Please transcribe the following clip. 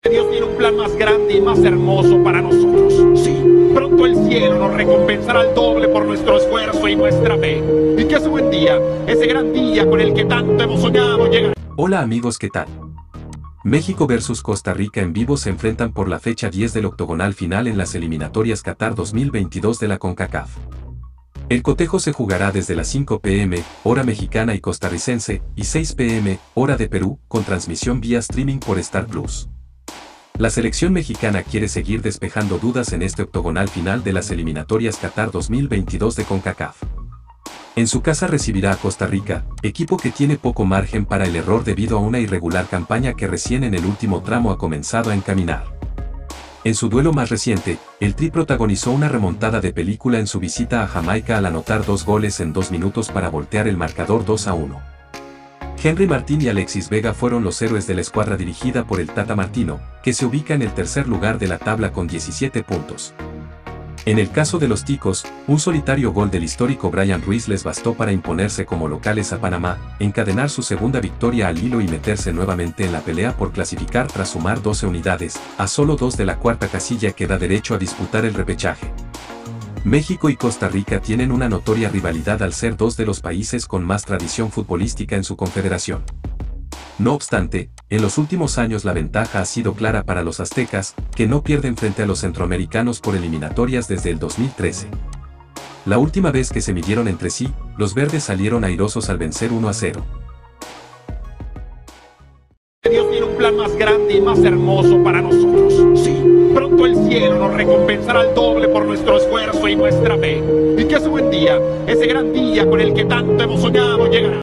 Dios tiene un plan más grande y más hermoso para nosotros. Sí, pronto el cielo nos recompensará al doble por nuestro esfuerzo y nuestra fe. Y que ese buen día, ese gran día con el que tanto hemos soñado, llegará. Hola amigos, ¿qué tal? México versus Costa Rica en vivo se enfrentan por la fecha 10 del octogonal final en las eliminatorias Qatar 2022 de la CONCACAF. El cotejo se jugará desde las 5 p.m., hora mexicana y costarricense, y 6 p.m., hora de Perú, con transmisión vía streaming por Star Plus. La selección mexicana quiere seguir despejando dudas en este octogonal final de las eliminatorias Qatar 2022 de CONCACAF. En su casa recibirá a Costa Rica, equipo que tiene poco margen para el error debido a una irregular campaña que recién en el último tramo ha comenzado a encaminar. En su duelo más reciente, el Tri protagonizó una remontada de película en su visita a Jamaica al anotar 2 goles en 2 minutos para voltear el marcador 2-1. Henry Martín y Alexis Vega fueron los héroes de la escuadra dirigida por el Tata Martino, que se ubica en el tercer lugar de la tabla con 17 puntos. En el caso de los ticos, un solitario gol del histórico Brian Ruiz les bastó para imponerse como locales a Panamá, encadenar su segunda victoria al hilo y meterse nuevamente en la pelea por clasificar tras sumar 12 unidades, a solo 2 de la cuarta casilla que da derecho a disputar el repechaje. México y Costa Rica tienen una notoria rivalidad al ser 2 de los países con más tradición futbolística en su confederación. No obstante, en los últimos años la ventaja ha sido clara para los aztecas, que no pierden frente a los centroamericanos por eliminatorias desde el 2013. La última vez que se midieron entre sí, los verdes salieron airosos al vencer 1-0. Dios tiene un plan más grande y más hermoso para nosotros. Sí, pronto el cielo nos recompensará al doble por nuestro esfuerzo y nuestra fe. Y que ese buen día, ese gran día con el que tanto hemos soñado, llegará.